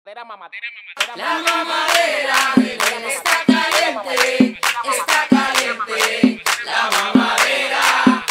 La mamadera, mi nena está caliente, está caliente. La mamadera,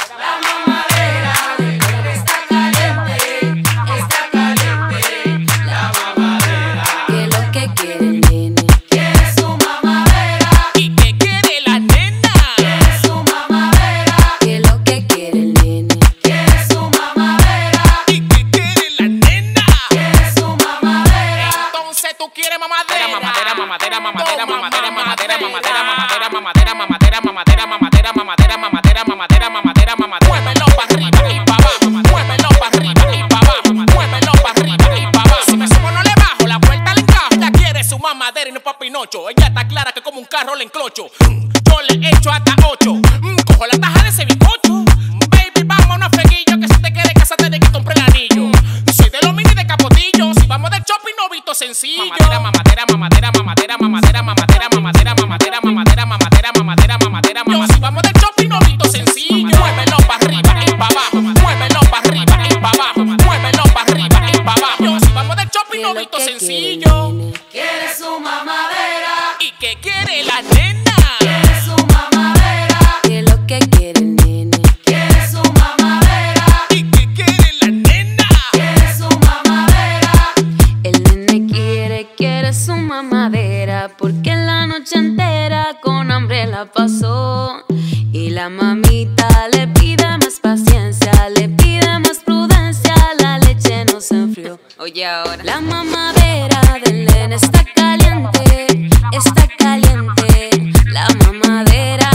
mi nena está caliente, está caliente. La mamadera. ¿Qué es lo que quiere el nene? Quiere su mamadera. ¿Y qué quiere la nena? Quiere su mamadera. ¿Qué es lo que quiere el nene? Quiere su mamadera. ¿Y qué quiere la nena? Quiere su mamadera. Entonces tú quieres mamadera. Mamadera, mamadera, mamadera, mamadera, mamadera, mamadera, mamadera, mamadera, mamadera, mamadera, mamadera, mamadera, mamadera, mamadera, mamadera, mamadera. Muévelo para arriba y para abajo. Muévelo para arriba y para abajo. Muévelo para arriba y para abajo. Si me subo no le bajo, la vuelta le encajo. Ella quiere su mamadera y no pa' Pinocho. Ella está clara que como un carro le enclocho. Yo le echo hasta 8. Cojo la taja de ese bizcocho. Baby, vamos a una freguillo que si te quieres casar te de que compre el anillo. Soy de los mini de capotillo. Si vamos del shopping no visto sencillo. Mamadera, mamadera, mamadera, mamadera, mamadera, mamadera, mamadera, mamadera, mamadera, mamadera, mamadera, mamadera, mamadera. Si vamos del shopping no visto sencillo. Muévelo para arriba y para abajo. Muévelo para arriba y para abajo. Muévelo para arriba y para abajo. Si vamos del shopping no visto sencillo. Quiere su mamadera. ¿Y qué quiere la nena? Quiere su mamadera. ¿Qué es lo que quiere el nene? Quiere su mamadera. ¿Y qué quiere la nena? Quiere su mamadera. El nene quiere su mamadera, porque la noche entera con hambre la pasó. Y la mamita le pide más paciencia, le pide más prudencia, la leche no se enfrió. Oye ahora, la mamadera del nene está caliente, está caliente. La mamadera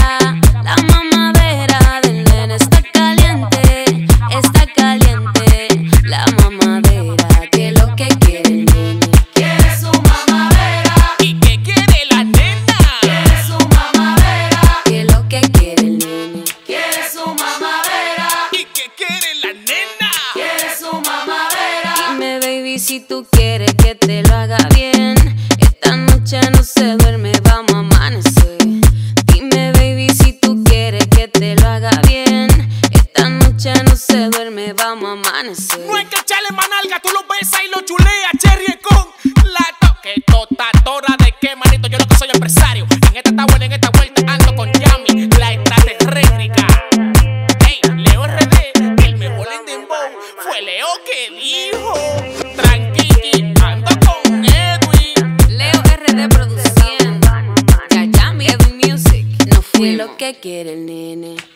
del nene está caliente, está caliente. La mamadera, que es lo que quiere el nene? Quiere su mamadera. ¿Y qué quiere la nena? Quiere su mamadera. ¿Qué es lo que quiere el nene? Quiere su mamadera. ¿Y qué quiere la nena? Quiere su mamadera. Dime baby si tú quieres que te lo haga bien. Esta noche no se duerme, vamos a amanecer. Dime baby si tú quieres que te lo haga bien. Esta noche no se duerme, vamos a amanecer. No hay que echarle manalga, tú lo besas y lo chuleas, cherry con la toque totadora de qué manito, yo lo que soy empresario. En esta está buena, en esta vuelta ando con Yami, la extraterrétrica. Hey, Leo RD, el mejor en dembow, fue Leo que dijo. Tranquili, ando con Edwin. Leo RD produciendo. Yayami, Edwin Music. No fue lo que quiere el nene.